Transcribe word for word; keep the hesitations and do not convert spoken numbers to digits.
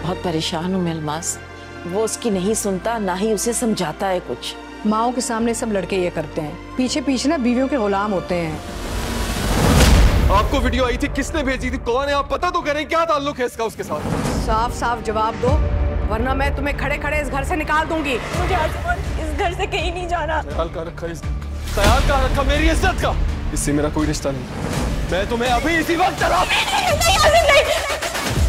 बहुत परेशान हूँ मैं अलमास। वो उसकी नहीं सुनता, ना ही उसे समझाता है कुछ। माओ के सामने सब लड़के ये करते हैं, पीछे पीछे ना बीवियों के गुलाम होते हैं। आपको वीडियो आई थी, किसने भेजी थी, कौन है, आप पता तो करें, क्या ताल्लुक है इसका उसके साथ? साफ साफ जवाब दो, वरना मैं तुम्हें खड़े खड़े इस घर से निकाल दूंगी। मुझे इस घर से कहीं नहीं जाना। ख्याल का रखा इस ख्याल का रखा मेरी इज्जत का। इससे मेरा कोई रिश्ता नहीं, मैं तुम्हें अभी इसी वक्त चला। नहीं, नहीं, नहीं, नहीं, नहीं।